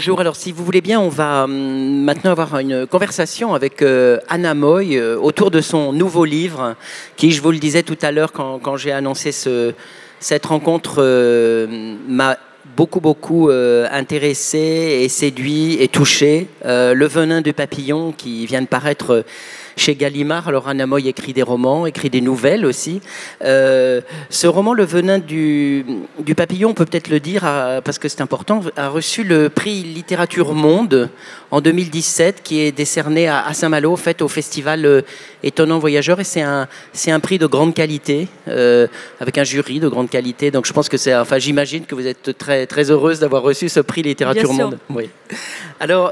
bonjour. Alors, si vous voulez bien, on va maintenant avoir une conversation avec Anna Moy autour de son nouveau livre, qui, je vous le disais tout à l'heure quand j'ai annoncé cette rencontre, m'a beaucoup intéressé et séduit et touché. Le venin du papillon, qui vient de paraître chez Gallimard. Alors Anna Moy écrit des romans, écrit des nouvelles aussi. Ce roman, Le venin du papillon, on peut peut-être le dire parce que c'est important, a reçu le prix Littérature Monde en 2017, qui est décerné à Saint-Malo, en fait, au festival Étonnant Voyageur. Et c'est un prix de grande qualité, avec un jury de grande qualité. Donc je pense que j'imagine que vous êtes très heureuse d'avoir reçu ce prix Littérature Monde. Oui. Alors,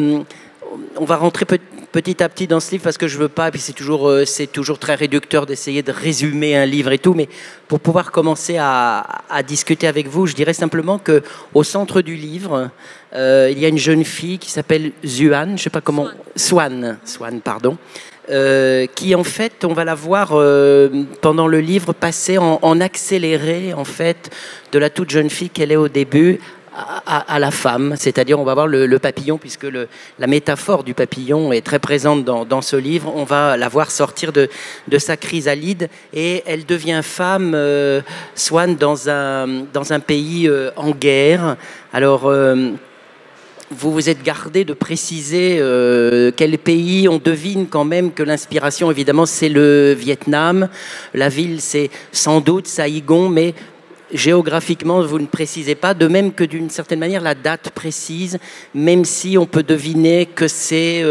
on va rentrer petit à petit dans ce livre parce que je veux pas, et puis c'est toujours très réducteur d'essayer de résumer un livre et tout, mais pour pouvoir commencer à discuter avec vous, je dirais simplement que au centre du livre, il y a une jeune fille qui s'appelle Zuan, je sais pas comment, Swan, pardon, qui en fait, on va la voir pendant le livre passer en accéléré en fait de la toute jeune fille qu'elle est au début à la femme, c'est-à-dire on va voir le papillon, puisque la métaphore du papillon est très présente dans ce livre. On va la voir sortir de sa chrysalide et elle devient femme, Swan, dans un pays en guerre. Alors vous vous êtes gardé de préciser quel pays. On devine quand même que l'inspiration, évidemment, c'est le Vietnam. La ville, c'est sans doute Saïgon, mais géographiquement, vous ne précisez pas, de même que d'une certaine manière la date précise, même si on peut deviner que c'est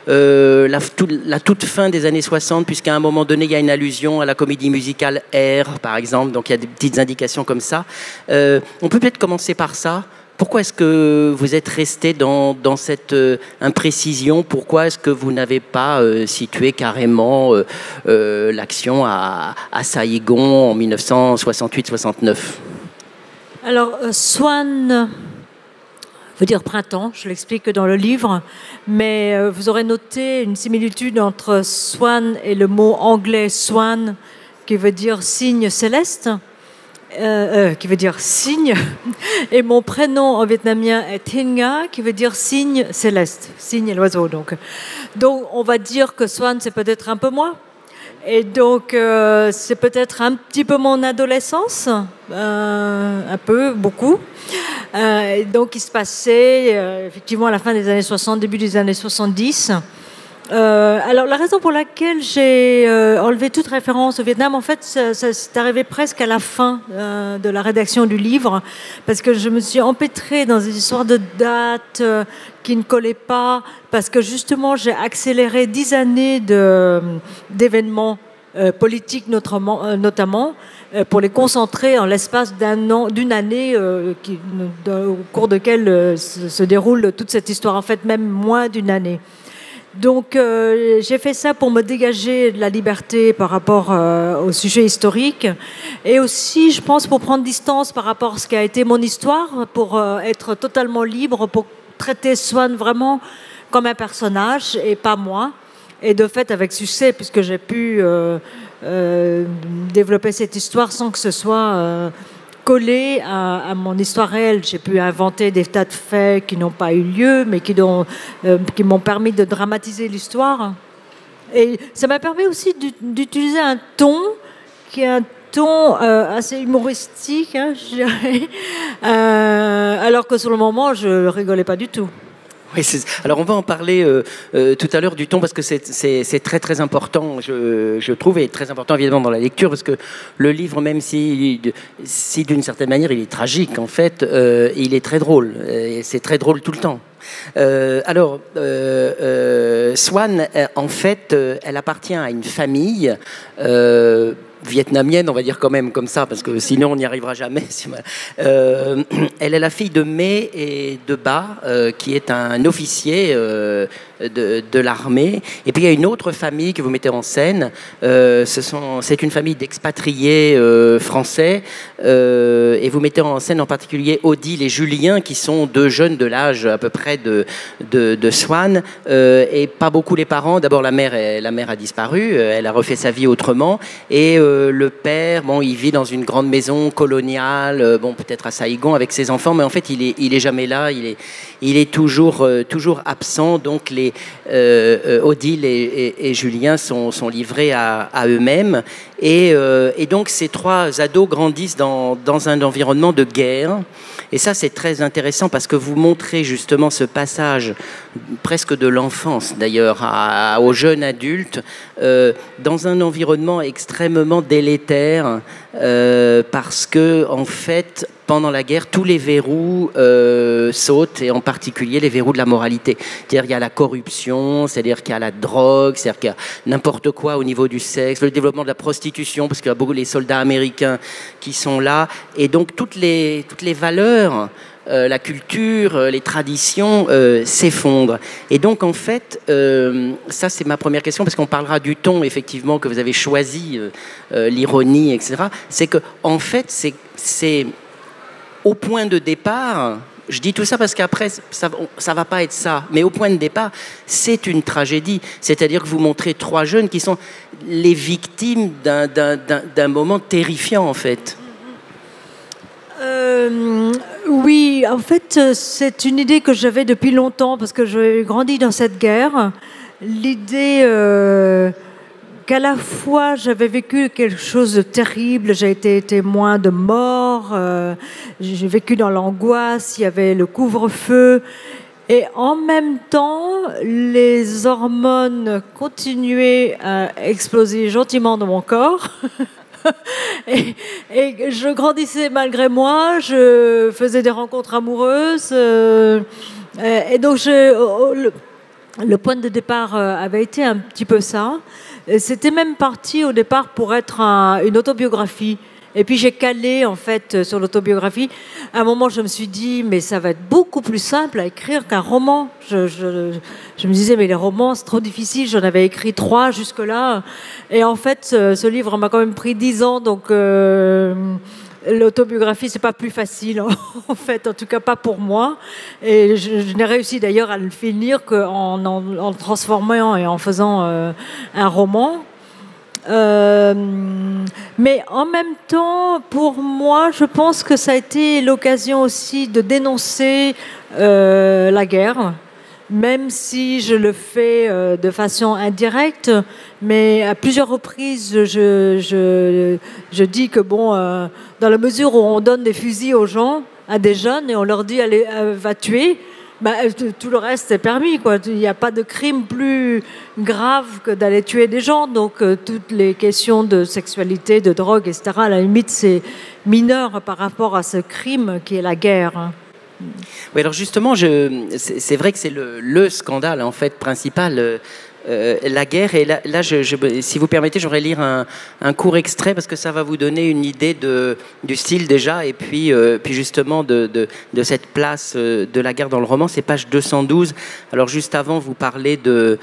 la toute fin des années 60, puisqu'à un moment donné, il y a une allusion à la comédie musicale Air, par exemple, donc il y a des petites indications comme ça. On peut peut-être commencer par ça. Pourquoi est-ce que vous êtes resté dans cette imprécision? Pourquoi est-ce que vous n'avez pas situé carrément l'action à Saïgon en 1968-69? Alors, Swan veut dire printemps, je l'explique dans le livre, mais vous aurez noté une similitude entre Swan et le mot anglais swan, qui veut dire signe céleste. Qui veut dire signe, et mon prénom en vietnamien est Thi Nga, qui veut dire signe céleste, signe et l'oiseau. Donc on va dire que Swan, c'est peut-être un peu moi, et donc c'est peut-être un petit peu mon adolescence, un peu, beaucoup. Donc il se passait effectivement à la fin des années 60, début des années 70. Alors la raison pour laquelle j'ai enlevé toute référence au Vietnam, en fait, c'est arrivé presque à la fin de la rédaction du livre, parce que je me suis empêtrée dans des histoires de dates qui ne collaient pas, parce que justement j'ai accéléré 10 années d'événements politiques notamment, pour les concentrer en l'espace d'une année au cours de laquelle se déroule toute cette histoire, en fait même moins d'une année. Donc j'ai fait ça pour me dégager de la liberté par rapport au sujet historique, et aussi je pense pour prendre distance par rapport à ce qui a été mon histoire, pour être totalement libre, pour traiter Swan vraiment comme un personnage et pas moi, et de fait avec succès, puisque j'ai pu développer cette histoire sans que ce soit collé à mon histoire réelle. J'ai pu inventer des tas de faits qui n'ont pas eu lieu, mais qui m'ont permis de dramatiser l'histoire. Et ça m'a permis aussi d'utiliser un ton qui est un ton assez humoristique, hein, je dirais, alors que sur le moment, je rigolais pas du tout. Oui, alors on va en parler tout à l'heure du ton, parce que c'est très important, je trouve, et très important évidemment dans la lecture, parce que le livre, même si d'une certaine manière il est tragique, en fait, il est très drôle, et c'est très drôle tout le temps. Swan, en fait, elle appartient à une famille vietnamienne, on va dire quand même comme ça, parce que sinon on n'y arrivera jamais. Elle est la fille de Mai et de Ba, qui est un officier de l'armée. Et puis il y a une autre famille que vous mettez en scène. C'est une famille d'expatriés français. Et vous mettez en scène en particulier Odile et Julien, qui sont deux jeunes de l'âge à peu près de Swann. Et pas beaucoup les parents. D'abord, la mère a disparu. Elle a refait sa vie autrement. Et le père, bon, il vit dans une grande maison coloniale, bon, peut-être à Saïgon avec ses enfants, mais en fait, il est jamais là. Il est toujours absent. Donc, Odile et Julien sont livrés à eux-mêmes. Et donc, ces trois ados grandissent dans un environnement de guerre. Et ça, c'est très intéressant parce que vous montrez justement ce passage presque de l'enfance, d'ailleurs, au jeune adulte, dans un environnement extrêmement délétère, parce que, en fait, pendant la guerre, tous les verrous sautent, et en particulier les verrous de la moralité. C'est-à-dire qu'il y a la corruption, c'est-à-dire qu'il y a la drogue, c'est-à-dire qu'il y a n'importe quoi au niveau du sexe, le développement de la prostitution, parce qu'il y a beaucoup les soldats américains qui sont là, et donc toutes les valeurs, la culture, les traditions s'effondrent. Et donc, en fait, ça, c'est ma première question, parce qu'on parlera du ton, effectivement, que vous avez choisi, l'ironie, etc. C'est que, en fait, c'est au point de départ, je dis tout ça parce qu'après, ça va pas être ça, mais au point de départ, c'est une tragédie. C'est-à-dire que vous montrez trois jeunes qui sont les victimes d'un moment terrifiant, en fait. Oui, en fait, c'est une idée que j'avais depuis longtemps, parce que j'ai grandi dans cette guerre. L'idée qu'à la fois j'avais vécu quelque chose de terrible, j'ai été témoin de mort, j'ai vécu dans l'angoisse, il y avait le couvre-feu, et en même temps, les hormones continuaient à exploser gentiment dans mon corps. Et je grandissais malgré moi, je faisais des rencontres amoureuses, et donc le point de départ avait été un petit peu ça. C'était même parti au départ pour être une autobiographie. Et puis j'ai calé en fait sur l'autobiographie. À un moment, je me suis dit, mais ça va être beaucoup plus simple à écrire qu'un roman. Je me disais, mais les romans, c'est trop difficile. J'en avais écrit 3 jusque-là. Et en fait, ce livre m'a quand même pris 10 ans. Donc l'autobiographie, c'est pas plus facile, en fait, en tout cas pas pour moi. Et je n'ai réussi d'ailleurs à le finir qu'en le transformant et en faisant un roman. Mais en même temps, pour moi, je pense que ça a été l'occasion aussi de dénoncer la guerre, même si je le fais de façon indirecte, mais à plusieurs reprises, je dis que bon, dans la mesure où on donne des fusils aux gens, à des jeunes, et on leur dit allez, va tuer, bah, tout le reste est permis, quoi. Il n'y a pas de crime plus grave que d'aller tuer des gens. Donc, toutes les questions de sexualité, de drogue, etc., à la limite, c'est mineur par rapport à ce crime qui est la guerre. Oui, alors justement, c'est vrai que c'est le scandale, en fait, principal. La guerre, et là si vous permettez, j'aimerais lire un court extrait parce que ça va vous donner une idée du style déjà, et puis justement de cette place de la guerre dans le roman. C'est page 212. Alors juste avant, vous parlez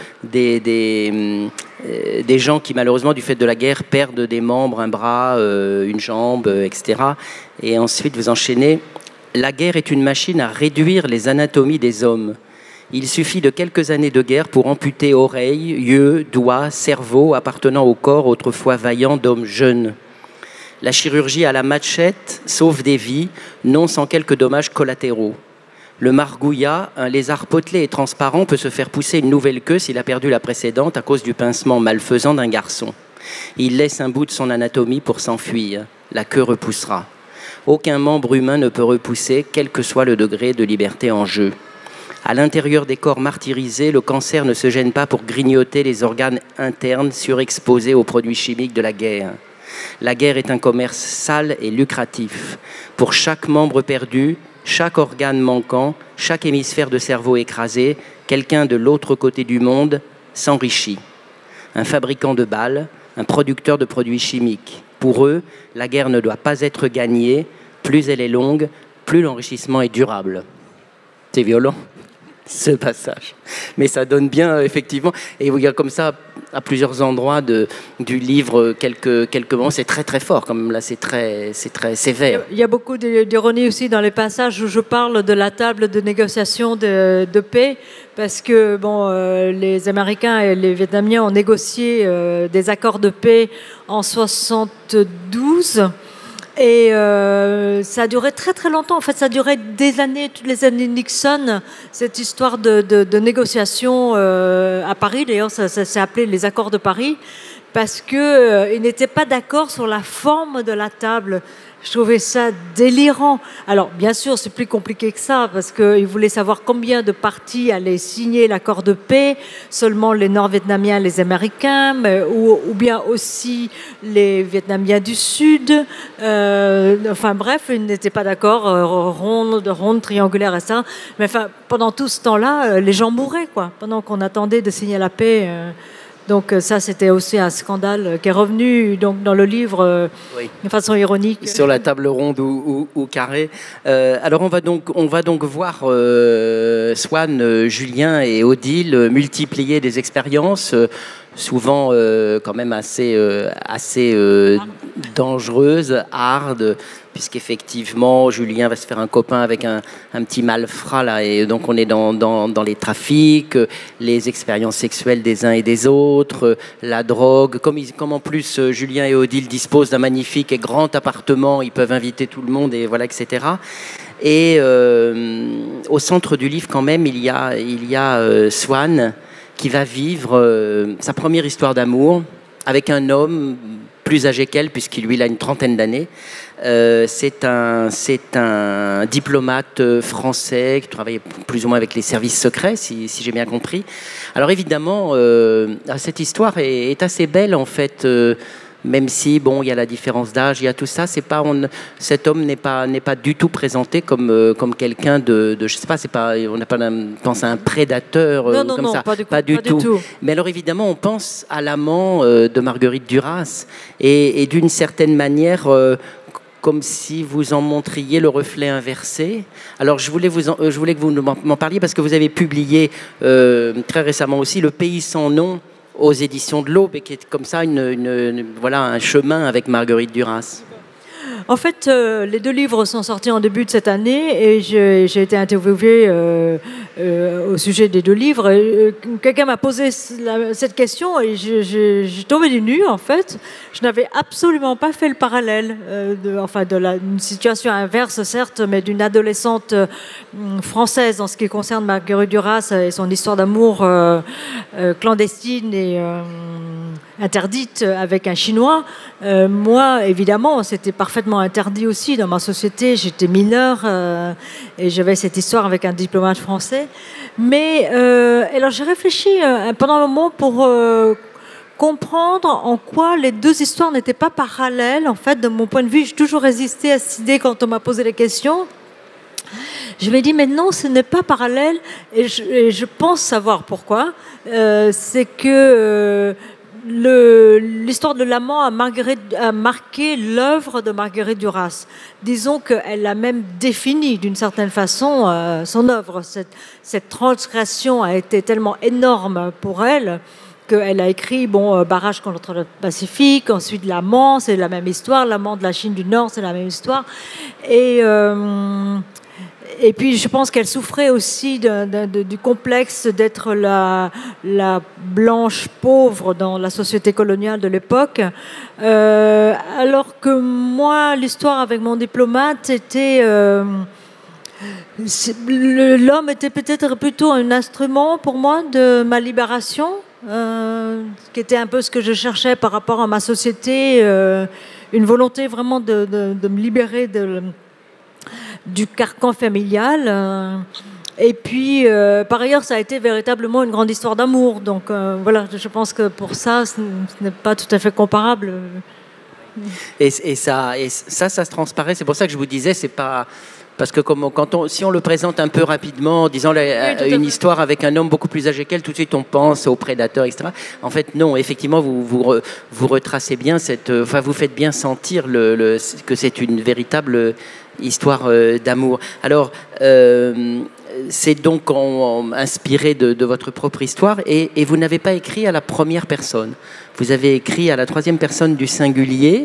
des gens qui malheureusement du fait de la guerre perdent des membres, un bras, une jambe, etc. Et ensuite vous enchaînez. La guerre est une machine à réduire les anatomies des hommes. Il suffit de quelques années de guerre pour amputer oreilles, yeux, doigts, cerveau appartenant au corps autrefois vaillant d'hommes jeunes. La chirurgie à la machette sauve des vies, non sans quelques dommages collatéraux. Le margouillat, un lézard potelé et transparent, peut se faire pousser une nouvelle queue s'il a perdu la précédente à cause du pincement malfaisant d'un garçon. Il laisse un bout de son anatomie pour s'enfuir. La queue repoussera. Aucun membre humain ne peut repousser, quel que soit le degré de liberté en jeu. À l'intérieur des corps martyrisés, le cancer ne se gêne pas pour grignoter les organes internes surexposés aux produits chimiques de la guerre. La guerre est un commerce sale et lucratif. Pour chaque membre perdu, chaque organe manquant, chaque hémisphère de cerveau écrasé, quelqu'un de l'autre côté du monde s'enrichit. Un fabricant de balles, un producteur de produits chimiques. Pour eux, la guerre ne doit pas être gagnée. Plus elle est longue, plus l'enrichissement est durable. C'est violent. ce passage. Mais ça donne bien, effectivement. Et il y a comme ça, à plusieurs endroits du livre, quelques moments. C'est très, très fort. Comme là, c'est très sévère. Il y a beaucoup d'ironie aussi dans les passages où je parle de la table de négociation de paix. Parce que les Américains et les Vietnamiens ont négocié des accords de paix en 72. Et ça a duré très très longtemps. En fait, ça a duré des années, toutes les années Nixon, cette histoire de négociation à Paris. D'ailleurs, ça s'est appelé les accords de Paris, parce qu'ils n'étaient pas d'accord sur la forme de la table. Je trouvais ça délirant. Alors, bien sûr, c'est plus compliqué que ça, parce qu'ils voulaient savoir combien de parties allaient signer l'accord de paix, seulement les Nord-Vietnamiens, les Américains, ou bien aussi les Vietnamiens du Sud. Enfin bref, ils n'étaient pas d'accord, ronde, triangulaire et ça. Mais enfin, pendant tout ce temps-là, les gens mouraient, quoi, pendant qu'on attendait de signer la paix. Donc ça, c'était aussi un scandale qui est revenu donc, dans le livre de façon ironique. Sur la table ronde ou carrée. Alors on va donc voir Swann, Julien et Odile multiplier des expériences, souvent quand même assez dangereuses, hard, puisqu'effectivement Julien va se faire un copain avec un petit malfrat là, et donc on est dans les trafics, les expériences sexuelles des uns et des autres, la drogue, comme en plus Julien et Odile disposent d'un magnifique et grand appartement, ils peuvent inviter tout le monde et voilà, etc. Et au centre du livre quand même il y a Swann qui va vivre sa première histoire d'amour avec un homme plus âgé qu'elle, puisqu'il lui a une trentaine d'années. C'est un diplomate français qui travaille plus ou moins avec les services secrets, si j'ai bien compris. Alors évidemment, cette histoire est assez belle en fait. Même si il y a la différence d'âge, il y a tout ça, cet homme n'est pas du tout présenté comme quelqu'un de je sais pas, on n'a pas pense à un prédateur comme ça, pas du tout. Mais alors évidemment, on pense à l'amant de Marguerite Duras et d'une certaine manière comme si vous en montriez le reflet inversé. Alors je voulais que vous m'en parliez parce que vous avez publié très récemment aussi Le Pays sans nom aux éditions de l'Aube, et qui est comme ça voilà, un chemin avec Marguerite Duras. En fait, les deux livres sont sortis en début de cette année et j'ai été interviewée au sujet des deux livres. Quelqu'un m'a posé cette question et j'ai tombé du nu, en fait. Je n'avais absolument pas fait le parallèle d'une situation inverse, certes, mais d'une adolescente française en ce qui concerne Marguerite Duras et son histoire d'amour clandestine et interdite avec un Chinois. Moi, évidemment, c'était parfaitement interdit aussi dans ma société. J'étais mineure et j'avais cette histoire avec un diplomate français. Mais alors j'ai réfléchi pendant un moment pour comprendre en quoi les deux histoires n'étaient pas parallèles. En fait, de mon point de vue, j'ai toujours résisté à cette idée quand on m'a posé les questions. Je me dis, mais non, ce n'est pas parallèle. Et je pense savoir pourquoi. C'est que l'histoire de l'amant a marqué l'œuvre de Marguerite Duras. Disons qu'elle a même défini d'une certaine façon son œuvre. Cette transgression a été tellement énorme pour elle qu'elle a écrit Barrage contre le Pacifique, ensuite L'amant, c'est la même histoire, L'amant de la Chine du Nord, c'est la même histoire. Et puis, je pense qu'elle souffrait aussi du complexe d'être la blanche pauvre dans la société coloniale de l'époque. Alors que moi, l'histoire avec mon diplomate était... l'homme était peut-être plutôt un instrument pour moi de ma libération, qui était un peu ce que je cherchais par rapport à ma société, une volonté vraiment de me libérer du carcan familial. Et puis, par ailleurs, ça a été véritablement une grande histoire d'amour. Donc, voilà, je pense que pour ça, ce n'est pas tout à fait comparable. Et ça se transparaît. C'est pour ça que je vous disais, c'est pas... Parce que si on le présente un peu rapidement, en disant une histoire avec un homme beaucoup plus âgé qu'elle, tout de suite on pense au prédateur, etc. En fait, non, effectivement, vous retracez bien vous faites bien sentir que c'est une véritable histoire d'amour. Alors, c'est donc inspiré de votre propre histoire et vous n'avez pas écrit à la première personne. Vous avez écrit à la troisième personne du singulier.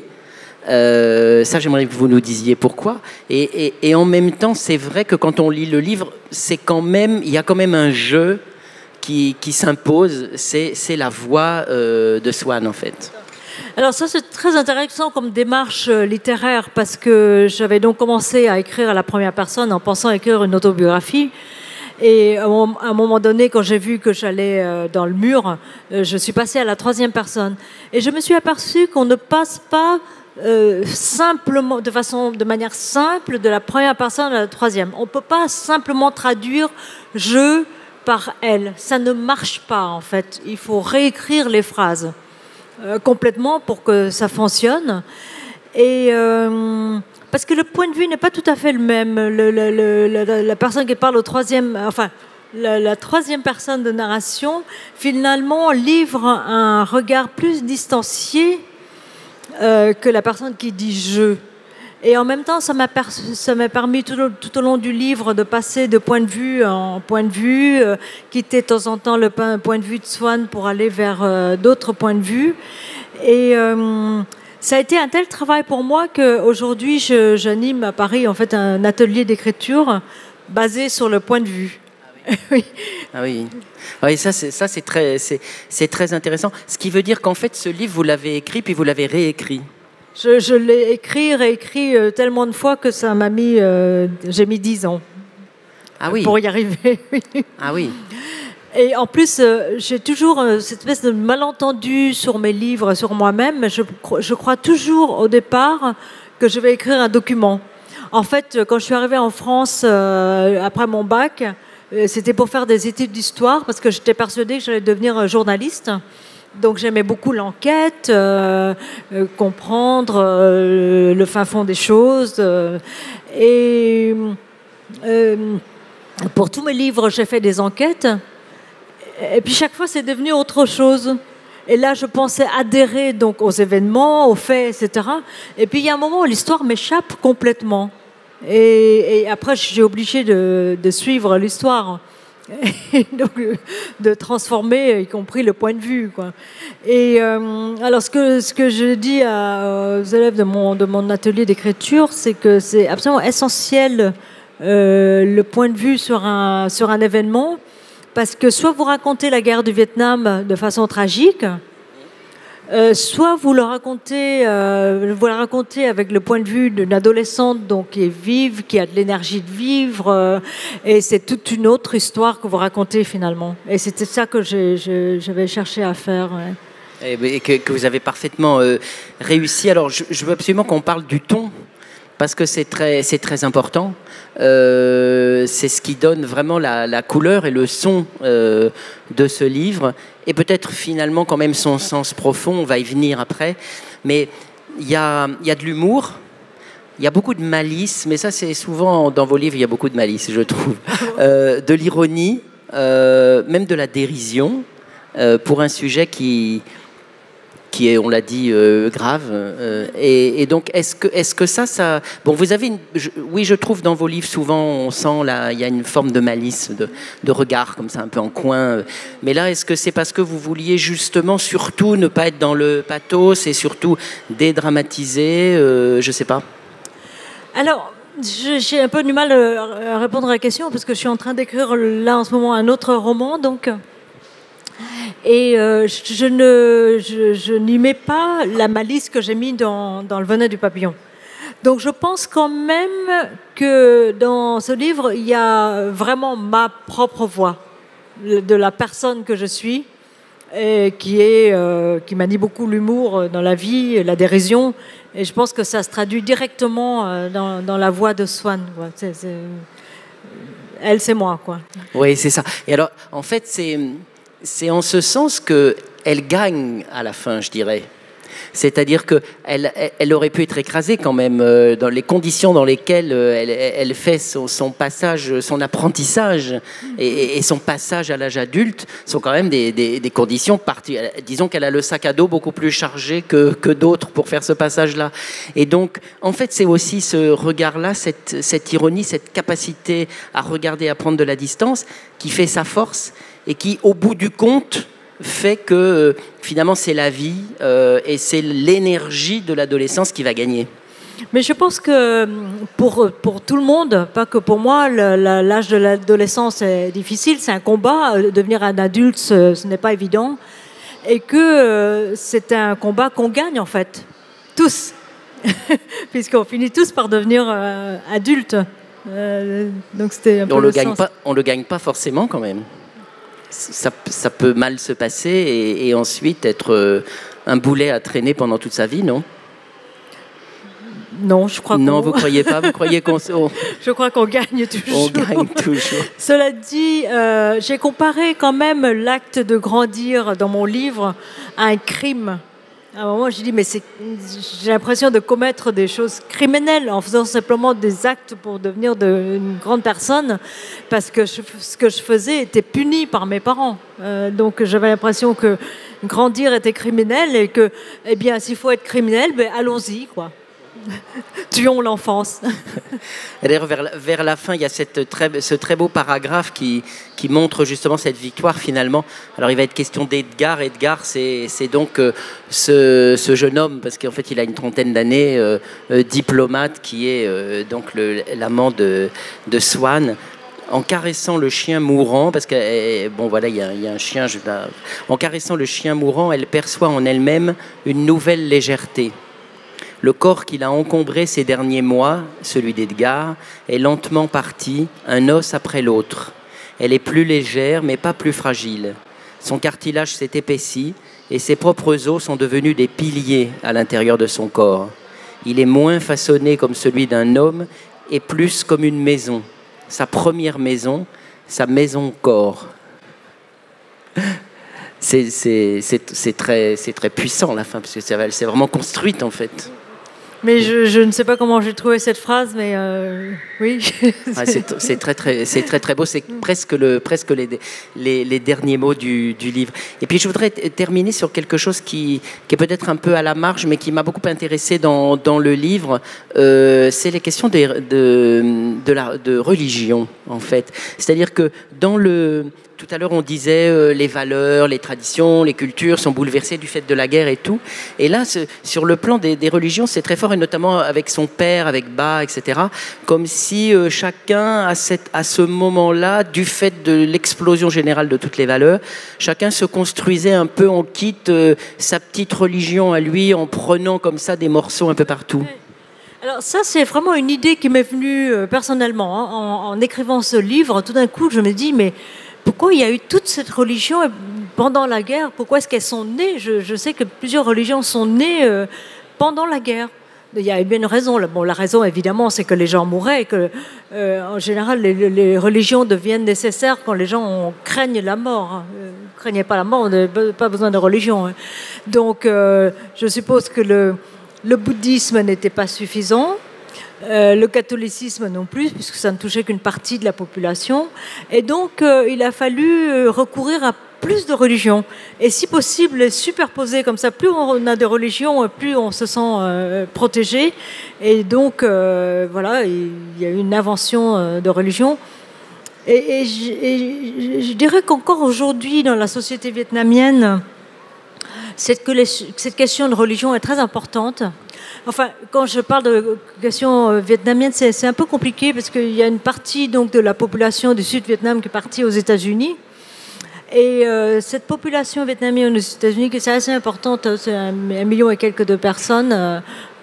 Ça, j'aimerais que vous nous disiez pourquoi. Et en même temps, c'est vrai que quand on lit le livre, il y a quand même un jeu qui s'impose. C'est la voix de Swann, en fait. Alors ça, c'est très intéressant comme démarche littéraire parce que j'avais donc commencé à écrire à la première personne en pensant écrire une autobiographie. Et à un moment donné, quand j'ai vu que j'allais dans le mur, je suis passée à la troisième personne. Et je me suis aperçue qu'on ne passe pas simplement, de manière simple, de la première personne à la troisième. On ne peut pas simplement traduire « je » par « elle ». Ça ne marche pas, en fait. Il faut réécrire les phrases complètement pour que ça fonctionne. Et parce que le point de vue n'est pas tout à fait le même. La personne qui parle au troisième... Enfin, la troisième personne de narration, finalement, livre un regard plus distancié que la personne qui dit « je ». Et en même temps, ça m'a permis tout au long du livre de passer de point de vue en point de vue, quitter de temps en temps le point de vue de Swann pour aller vers d'autres points de vue. Et ça a été un tel travail pour moi qu'aujourd'hui, j'anime à Paris en fait, un atelier d'écriture basé sur le point de vue. Oui. Ah oui. Oui, ça c'est très intéressant. Ce qui veut dire qu'en fait, ce livre, vous l'avez écrit, puis vous l'avez réécrit. Je l'ai écrit, réécrit tellement de fois que ça m'a mis... j'ai mis 10 ans pour y arriver. Ah oui. Et en plus, j'ai toujours cette espèce de malentendu sur mes livres, sur moi-même. Je crois toujours au départ que je vais écrire un document. En fait, quand je suis arrivée en France après mon bac, c'était pour faire des études d'histoire parce que j'étais persuadée que j'allais devenir journaliste. Donc j'aimais beaucoup l'enquête, comprendre le fin fond des choses. Et pour tous mes livres, j'ai fait des enquêtes. Et puis chaque fois, c'est devenu autre chose. Et là, je pensais adhérer donc aux événements, aux faits, etc. Et puis il y a un moment où l'histoire m'échappe complètement. Et après, je suis obligée de suivre l'histoire. Donc, de transformer, y compris le point de vue, quoi. Et alors, ce que je dis aux élèves de mon atelier d'écriture, c'est que c'est absolument essentiel le point de vue sur un événement, parce que soit vous racontez la guerre du Vietnam de façon tragique, soit vous la racontez avec le point de vue d'une adolescente donc, qui est vive, qui a de l'énergie de vivre, et c'est toute une autre histoire que vous racontez finalement. Et c'était ça que j'avais cherché à faire. Ouais. Et que vous avez parfaitement réussi. Alors, je veux absolument qu'on parle du ton, parce que c'est très important. C'est ce qui donne vraiment la couleur et le son de ce livre. Et peut-être finalement quand même son sens profond, on va y venir après. Mais il y a de l'humour, il y a beaucoup de malice, mais ça c'est souvent dans vos livres, il y a beaucoup de malice, je trouve. De l'ironie, même de la dérision, pour un sujet qui est, on l'a dit, grave. Et donc, est-ce que ça... Bon, vous avez... oui, je trouve dans vos livres, souvent, on sent, là, il y a une forme de malice, de regard, comme ça, un peu en coin. Mais là, est-ce que c'est parce que vous vouliez, justement, surtout ne pas être dans le pathos et surtout dédramatiser je sais pas. Alors... J'ai un peu du mal à répondre à la question, parce que je suis en train d'écrire, là, en ce moment, un autre roman, donc... Et je n'y mets pas la malice que j'ai mis dans Le venin du papillon. Donc je pense quand même que dans ce livre, il y a vraiment ma propre voix de la personne que je suis, et qui manie beaucoup l'humour dans la vie, la dérision. Et je pense que ça se traduit directement dans la voix de Swann. Elle, c'est moi, quoi. Oui, c'est ça. Et alors, en fait, c'est en ce sens qu'elle gagne à la fin, je dirais. C'est-à-dire qu'elle aurait pu être écrasée quand même dans les conditions dans lesquelles elle fait son passage, son apprentissage et son passage à l'âge adulte sont quand même des conditions particulières. Disons qu'elle a le sac à dos beaucoup plus chargé que d'autres pour faire ce passage-là. Et donc, en fait, c'est aussi ce regard-là, cette ironie, cette capacité à regarder, à prendre de la distance qui fait sa force et qui, au bout du compte, fait que finalement c'est la vie et c'est l'énergie de l'adolescence qui va gagner. Mais je pense que pour tout le monde, pas que pour moi, l'âge de l'adolescence est difficile, c'est un combat. Devenir un adulte, ce n'est pas évident. Et que c'est un combat qu'on gagne en fait, tous, puisqu'on finit tous par devenir adultes. Donc c'était un peu on le gagne pas forcément quand même. Ça peut mal se passer et ensuite être un boulet à traîner pendant toute sa vie, non ? Non, je crois non, vous croyez pas ? Vous croyez qu'on... Je crois qu'on gagne toujours. On gagne toujours. Cela dit, j'ai comparé quand même l'acte de grandir dans mon livre à un crime. À un moment, j'ai dit, mais j'ai l'impression de commettre des choses criminelles en faisant simplement des actes pour devenir une grande personne, parce que ce que je faisais était puni par mes parents. Donc j'avais l'impression que grandir était criminel et que, eh bien, s'il faut être criminel, ben, allons-y, quoi. Tuons l'enfance. D'ailleurs, vers la fin, il y a ce très beau paragraphe qui montre justement cette victoire finalement. Alors, il va être question d'Edgar. Edgar, c'est donc ce jeune homme, parce qu'en fait, il a une trentaine d'années, diplomate, qui est donc l'amant de Swann. En caressant le chien mourant, parce que bon voilà, il y a un chien. En caressant le chien mourant, elle perçoit en elle-même une nouvelle légèreté. Le corps qu'il a encombré ces derniers mois, celui d'Edgar, est lentement parti, un os après l'autre. Elle est plus légère, mais pas plus fragile. Son cartilage s'est épaissi et ses propres os sont devenus des piliers à l'intérieur de son corps. Il est moins façonné comme celui d'un homme et plus comme une maison. Sa première maison, sa maison-corps. C'est très puissant la fin, parce que c'est vraiment construite en fait. Mais je ne sais pas comment j'ai trouvé cette phrase, mais oui. C'est très beau. C'est presque les derniers mots du livre. Et puis je voudrais terminer sur quelque chose qui est peut-être un peu à la marge, mais qui m'a beaucoup intéressé dans le livre. C'est les questions de religion, en fait. C'est-à-dire que tout à l'heure, on disait les valeurs, les traditions, les cultures sont bouleversées du fait de la guerre et tout. Et là, sur le plan des religions, c'est très fort, et notamment avec son père, avec Bas, etc. Comme si chacun, à ce moment-là, du fait de l'explosion générale de toutes les valeurs, chacun se construisait un peu en quitte sa petite religion à lui, en prenant comme ça des morceaux un peu partout. Alors ça, c'est vraiment une idée qui m'est venue personnellement. Hein. En écrivant ce livre, tout d'un coup, je me dis, mais pourquoi il y a eu toute cette religion pendant la guerre? Pourquoi est-ce qu'elles sont nées? Je sais que plusieurs religions sont nées pendant la guerre. Il y a bien une raison. Bon, la raison, évidemment, c'est que les gens mouraient et que, en général, les religions deviennent nécessaires quand les gens craignent la mort. Hein. Craignez pas la mort, on n'a pas besoin de religion. Hein. Donc, je suppose que le bouddhisme n'était pas suffisant. Le catholicisme non plus, puisque ça ne touchait qu'une partie de la population. Et donc, il a fallu recourir à plus de religions. Et si possible, les superposer comme ça. Plus on a de religions, plus on se sent protégé. Et donc, voilà, il y a eu une invention de religion. Et je dirais qu'encore aujourd'hui, dans la société vietnamienne, cette question de religion est très importante. Enfin, quand je parle de question vietnamienne, c'est un peu compliqué parce qu'il y a une partie donc, de la population du Sud-Vietnam qui est partie aux États-Unis. Et cette population vietnamienne aux États-Unis, qui est assez importante, c'est 1 million et quelques de personnes,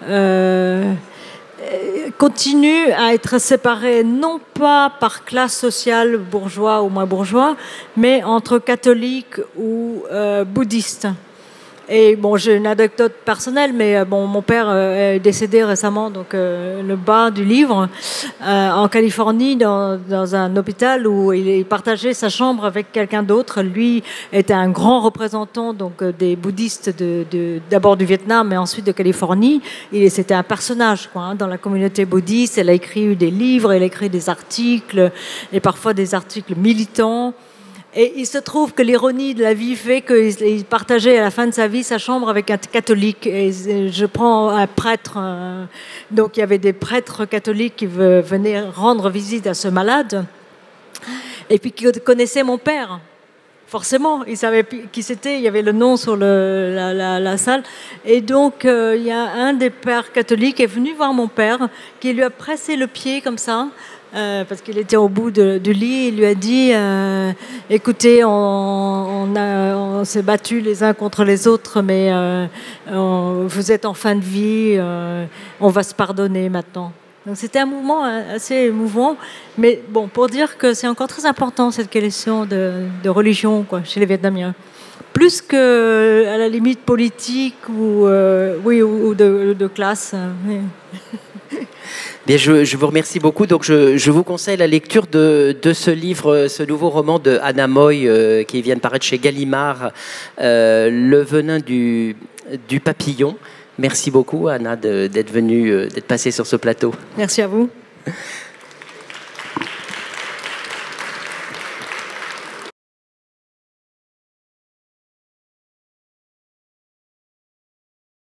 continue à être séparée non pas par classe sociale, bourgeois ou moins bourgeois, mais entre catholiques ou bouddhistes. Et bon, j'ai une anecdote personnelle, mais bon, mon père est décédé récemment, donc le bas du livre, en Californie, dans un hôpital où il partageait sa chambre avec quelqu'un d'autre. Lui était un grand représentant donc des bouddhistes d'abord du Vietnam, mais ensuite de Californie. C'était un personnage quoi, hein, dans la communauté bouddhiste. Elle a écrit des livres, elle a écrit des articles, et parfois des articles militants. Et il se trouve que l'ironie de la vie fait qu'il partageait à la fin de sa vie sa chambre avec un catholique. Et je prends un prêtre. Donc il y avait des prêtres catholiques qui venaient rendre visite à ce malade. Et puis qui connaissaient mon père. Forcément, ils savaient qui c'était. Il y avait le nom sur la salle. Et donc il y a un des pères catholiques qui est venu voir mon père, qui lui a pressé le pied comme ça. Parce qu'il était au bout du lit, il lui a dit écoutez, on s'est battus les uns contre les autres, mais vous êtes en fin de vie, on va se pardonner maintenant. Donc c'était un mouvement assez émouvant, mais bon, pour dire que c'est encore très important cette question de religion quoi, chez les Vietnamiens. Plus qu'à la limite politique ou de classe. Bien, je vous remercie beaucoup. Donc, je vous conseille la lecture de ce livre, ce nouveau roman de Anna Moy qui vient de paraître chez Gallimard, Le venin du papillon. Merci beaucoup, Anna, d'être venue, d'être passée sur ce plateau. Merci à vous.